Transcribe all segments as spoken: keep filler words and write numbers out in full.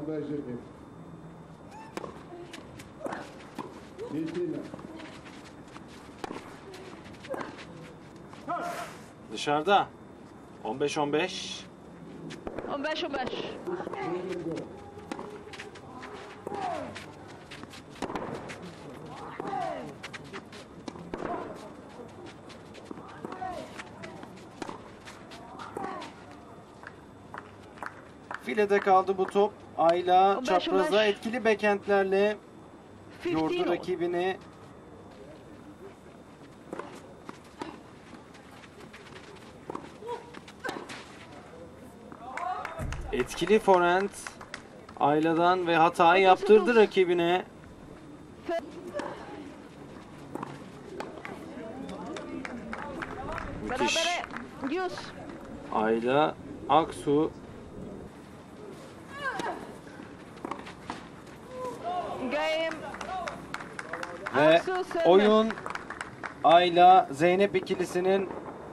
Dışarıda. on beş on beş. on beş on beş. Filede kaldı bu top. Ayla on beş, çapraza on beş. etkili backhandlerle yordu on beş. rakibini. Etkili forehand Ayla'dan ve hatayı yaptırdı rakibine. Müthiş. Berabere. yüz. Ayla Aksu Game. ve Aksu servis. oyun Ayla Zeynep ikilisinin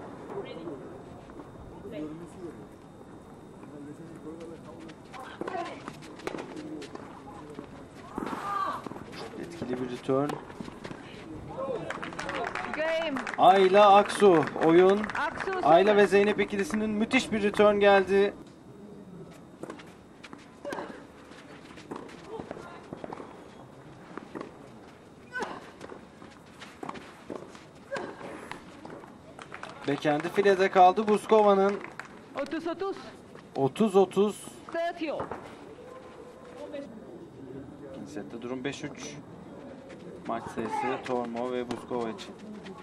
etkili bir return. Game. Ayla Aksu oyun. Aksu Ayla servis. ve Zeynep ikilisinin müthiş bir return geldi. Backhand'i filede kaldı Buskova'nın. otuz otuz. otuz otuz. Sertio. İkinci sette durum beş üç. Maç sayısı Tormo ve Buskova için.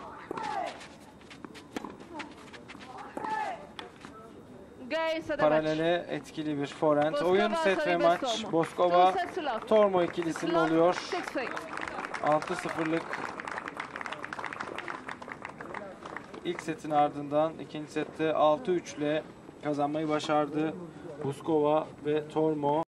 Gay sada maç. Paralele etkili bir forehand. Boskova Oyun set ve servis maç. Tormo. Boskova Two sets to love. Tormo ikilisinin Love, oluyor. six three. altı sıfırlık ilk setin ardından ikinci sette altı üç ile kazanmayı başardı Buskova ve Tormo.